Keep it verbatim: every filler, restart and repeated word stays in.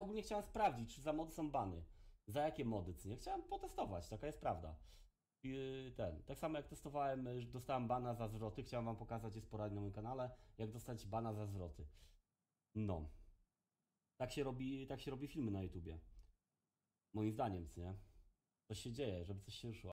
ogólnie chciałem sprawdzić, czy za mody są bany. Za jakie mody, co nie? Chciałem potestować, taka jest prawda. I ten, tak samo jak testowałem, że dostałem bana za zwroty, chciałem wam pokazać, jest porad na moim kanale, jak dostać bana za zwroty. No. Tak się robi, tak się robi filmy na YouTubie. Moim zdaniem, co nie? Coś się dzieje, żeby coś się ruszyło.